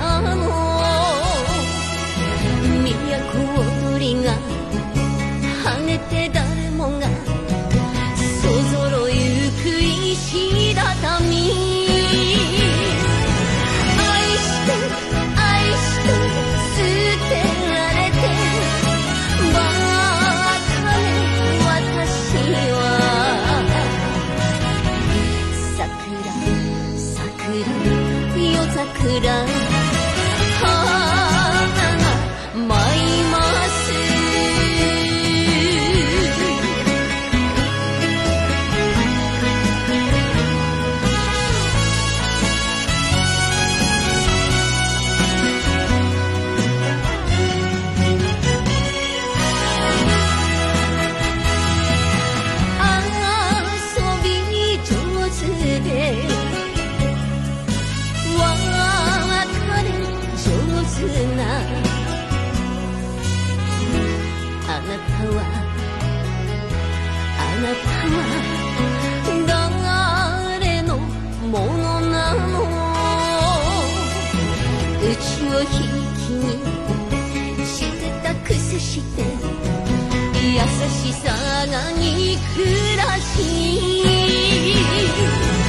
の都踊りが跳ねて誰もがそぞろゆく石畳愛して愛して捨てられてばかり私は桜桜夜桜花が舞います遊び上手で別れ上手なあなたは誰のものなのうちをひいきにしてたくせして優しさが憎らしい